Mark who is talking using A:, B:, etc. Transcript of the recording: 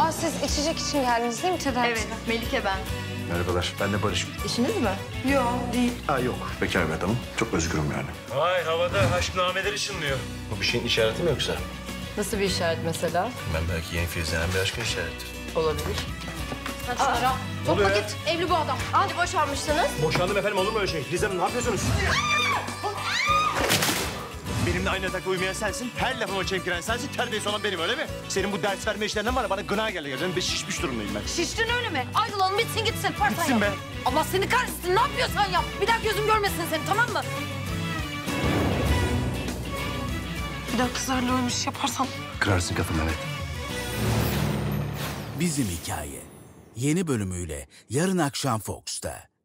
A: Aa, siz içecek için geldiniz değil mi tedavi?
B: Evet, Melike ben.
C: Merhabalar, ben de Barış.
B: İşiniz mi?
A: Yok, değil.
C: Ha yok, bekar bir adamım. Çok özgürüm yani.
D: Vay havada aşknameler ışınlıyor. Bu bir şeyin işareti mi yoksa?
B: Nasıl bir işaret mesela?
D: Ben belki yeni filizlenen bir aşkın işaretidir.
B: Olabilir.
E: Hadi şunlara. Topla git. Evli bu adam.
B: Hani boşanmıştınız?
D: Boşandım efendim, olur mu öyle şey? Filiz Hanım ne yapıyorsunuz? Benimle aynı yatakta uyumayan sensin. Her lafıma çemkiren sensin. Terbiyesi olan benim, öyle mi? Senin bu ders verme işlerinden var ya, bana gına geldi. Ben şişmiş durumdayım ben.
E: Şiştin öyle mi? Ayrılalım bitsin gitsin.
D: Bitsin be.
E: Allah seni kahretsin. Ne yapıyorsan yap. Bir daha gözüm görmesin seni, tamam mı?
A: Bir daha kızlarla öyle bir şey yaparsam.
C: Kırarsın kafanı, evet.
F: Bizim Hikaye yeni bölümüyle yarın akşam Fox'ta.